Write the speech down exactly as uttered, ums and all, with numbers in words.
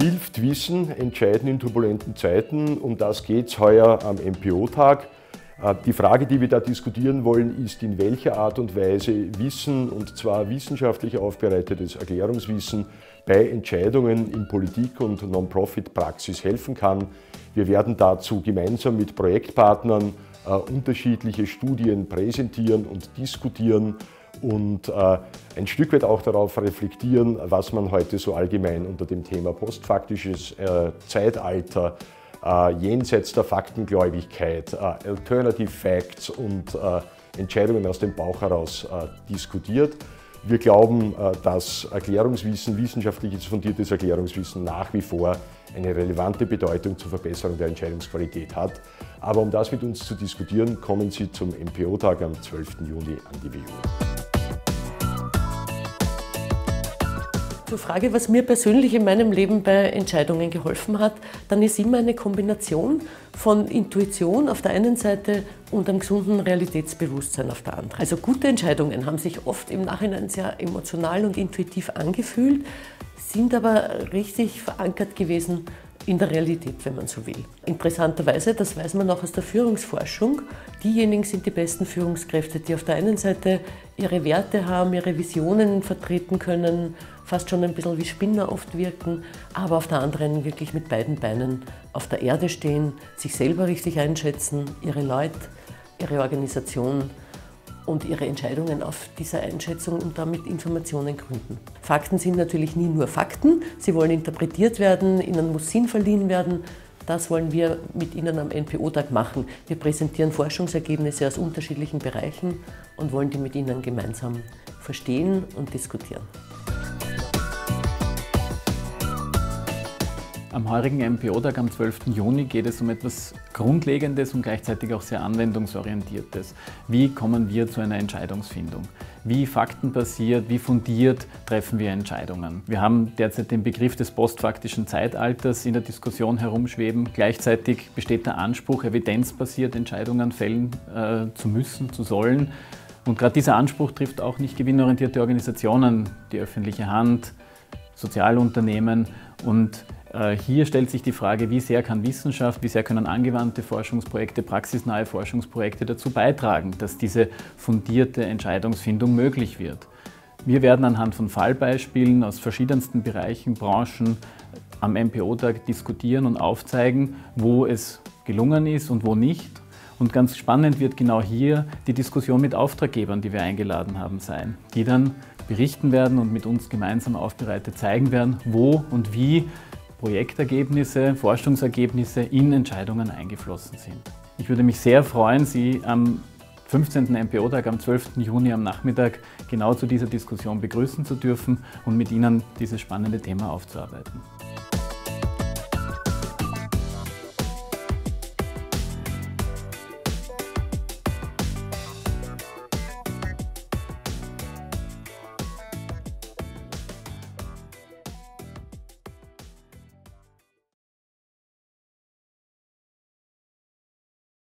hilft Wissen entscheiden in turbulenten Zeiten? Um das geht es heuer am M P O-Tag. Die Frage, die wir da diskutieren wollen, ist, in welcher Art und Weise Wissen, und zwar wissenschaftlich aufbereitetes Erklärungswissen, bei Entscheidungen in Politik und Non-Profit-Praxis helfen kann. Wir werden dazu gemeinsam mit Projektpartnern äh, unterschiedliche Studien präsentieren und diskutieren und äh, ein Stück weit auch darauf reflektieren, was man heute so allgemein unter dem Thema postfaktisches äh, Zeitalter, äh, jenseits der Faktengläubigkeit, äh, Alternative Facts und äh, Entscheidungen aus dem Bauch heraus äh, diskutiert. Wir glauben, äh, dass Erklärungswissen, wissenschaftliches fundiertes Erklärungswissen nach wie vor eine relevante Bedeutung zur Verbesserung der Entscheidungsqualität hat. Aber um das mit uns zu diskutieren, kommen Sie zum M P O-Tag am zwölften Juni an die W U. Zur Frage, was mir persönlich in meinem Leben bei Entscheidungen geholfen hat, dann ist immer eine Kombination von Intuition auf der einen Seite und einem gesunden Realitätsbewusstsein auf der anderen. Also gute Entscheidungen haben sich oft im Nachhinein sehr emotional und intuitiv angefühlt, sind aber richtig verankert gewesen in der Realität, wenn man so will. Interessanterweise, das weiß man auch aus der Führungsforschung, diejenigen sind die besten Führungskräfte, die auf der einen Seite ihre Werte haben, ihre Visionen vertreten können, fast schon ein bisschen wie Spinner oft wirken, aber auf der anderen wirklich mit beiden Beinen auf der Erde stehen, sich selber richtig einschätzen, ihre Leute, ihre Organisation und ihre Entscheidungen auf dieser Einschätzung und damit Informationen gründen. Fakten sind natürlich nie nur Fakten, sie wollen interpretiert werden, ihnen muss Sinn verliehen werden. Das wollen wir mit Ihnen am M P O-Tag machen. Wir präsentieren Forschungsergebnisse aus unterschiedlichen Bereichen und wollen die mit Ihnen gemeinsam verstehen und diskutieren. Am heurigen M P O-Tag am zwölften Juni geht es um etwas Grundlegendes und gleichzeitig auch sehr anwendungsorientiertes. Wie kommen wir zu einer Entscheidungsfindung? Wie faktenbasiert, wie fundiert treffen wir Entscheidungen? Wir haben derzeit den Begriff des postfaktischen Zeitalters in der Diskussion herumschweben. Gleichzeitig besteht der Anspruch, evidenzbasiert Entscheidungen fällen äh, zu müssen, zu sollen. Und gerade dieser Anspruch trifft auch nicht gewinnorientierte Organisationen, die öffentliche Hand, Sozialunternehmen. Und äh, hier stellt sich die Frage, wie sehr kann Wissenschaft, wie sehr können angewandte Forschungsprojekte, praxisnahe Forschungsprojekte dazu beitragen, dass diese fundierte Entscheidungsfindung möglich wird. Wir werden anhand von Fallbeispielen aus verschiedensten Bereichen, Branchen am M P O-Tag diskutieren und aufzeigen, wo es gelungen ist und wo nicht. Und ganz spannend wird genau hier die Diskussion mit Auftraggebern, die wir eingeladen haben, sein, die dann berichten werden und mit uns gemeinsam aufbereitet zeigen werden, wo und wie Projektergebnisse, Forschungsergebnisse in Entscheidungen eingeflossen sind. Ich würde mich sehr freuen, Sie am fünfzehnten M P O-Tag am zwölften Juni am Nachmittag genau zu dieser Diskussion begrüßen zu dürfen und mit Ihnen dieses spannende Thema aufzuarbeiten.